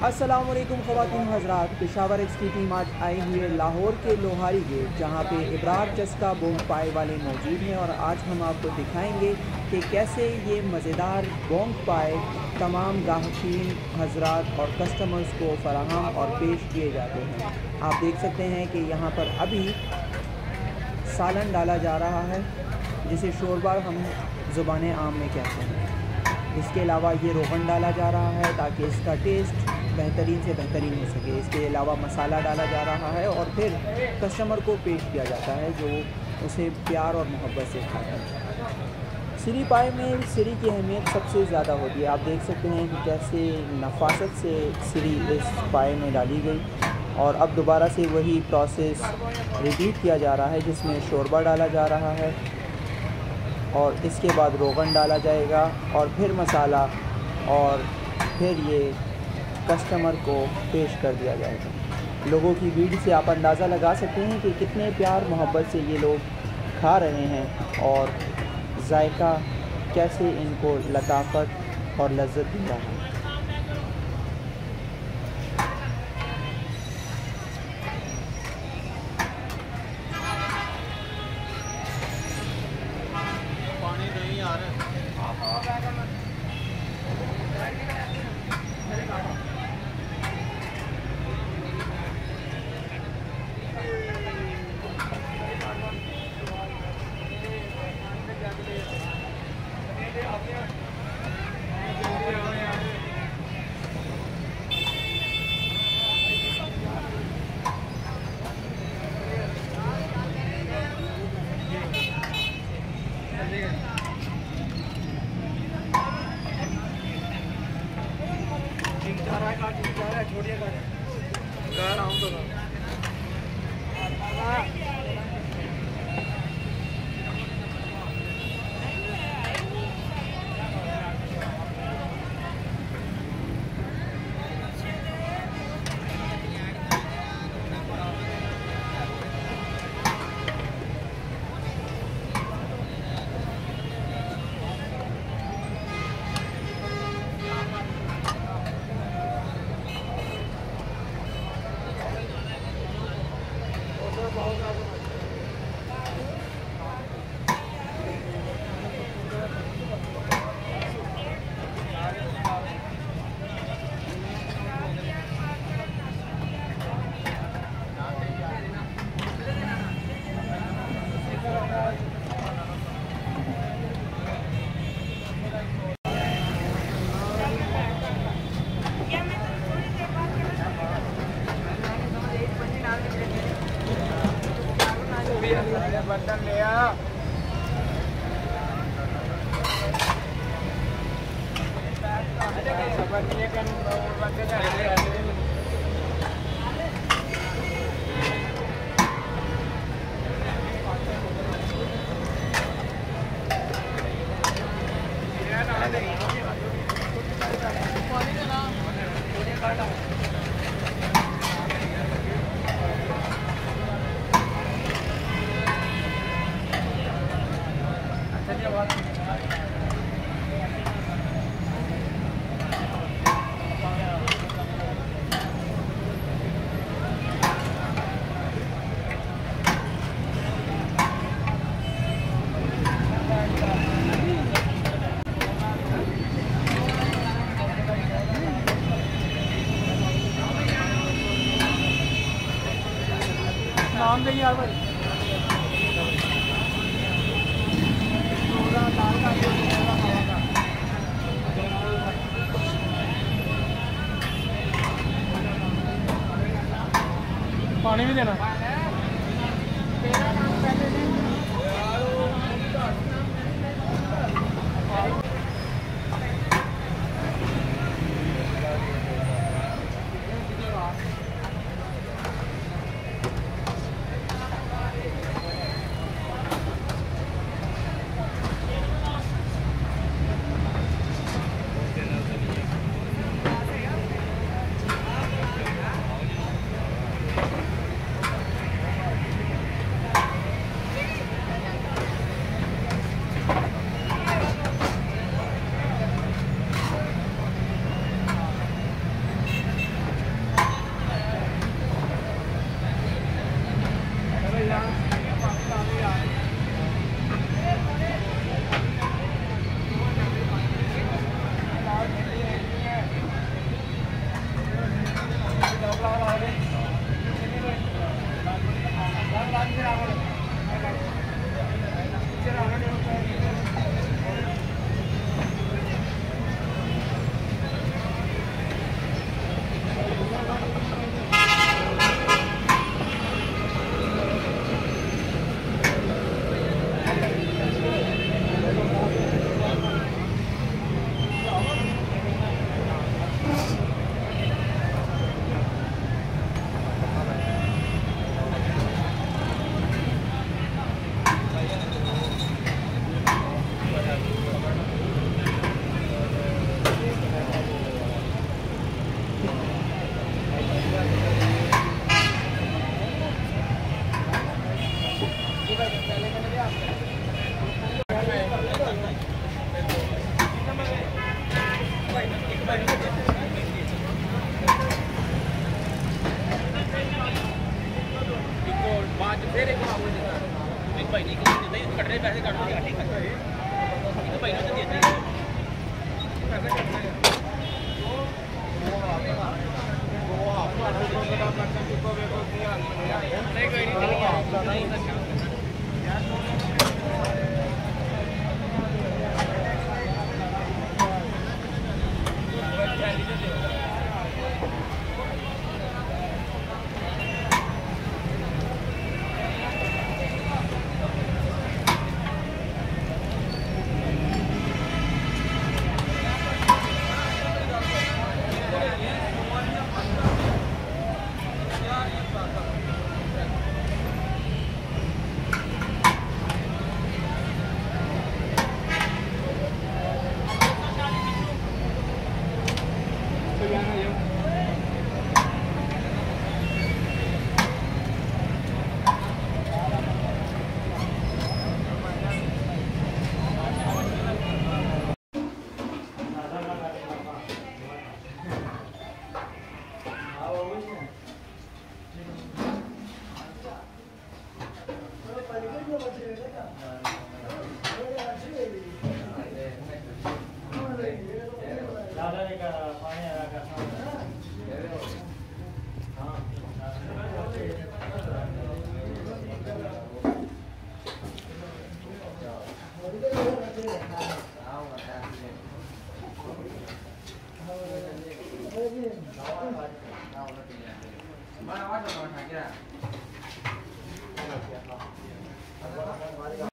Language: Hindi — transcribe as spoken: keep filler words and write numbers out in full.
अस्सलाम वालेकुम ख़वातीन हज़रात, पेशावर एक्स की टीम आज आई हुई है लाहौर के लोहारी गेट, जहाँ पे इब्रार चस्का बोंग पाए वाले मौजूद हैं। और आज हम आपको दिखाएंगे कि कैसे ये मज़ेदार बोंग पाए तमाम गाहकीन हज़रात और कस्टमर्स को फ़राहम और पेश किए जाते हैं। आप देख सकते हैं कि यहाँ पर अभी सालन डाला जा रहा है, जिसे शोरबा हम ज़ुबान आम में कहते हैं। इसके अलावा ये रोगन डाला जा रहा है ताकि इसका टेस्ट बेहतरीन से बेहतरीन हो सके। इसके अलावा मसाला डाला जा रहा है और फिर कस्टमर को पेश किया जाता है, जो उसे प्यार और मोहब्बत से खाता है। सिरी पाए में सिरी की अहमियत सबसे ज़्यादा होती है। आप देख सकते हैं कि कैसे नफासत से सिरी इस पाए में डाली गई और अब दोबारा से वही प्रोसेस रिपीट किया जा रहा है, जिसमें शोरबा डाला जा रहा है और इसके बाद रोगन डाला जाएगा और फिर मसाला और फिर ये कस्टमर को पेश कर दिया जाएगा। लोगों की भीड़ से आप अंदाज़ा लगा सकते हैं कि कितने प्यार मोहब्बत से ये लोग खा रहे हैं और जायका कैसे इनको लताफ़त और लज्जत दे रहा है। पानी नहीं आ रहा है। छोड़िए गा रहा हूँ तो बर्तन ले आ। नाम नहीं यार भाई पानी भी देना। Mana wadah orang kira?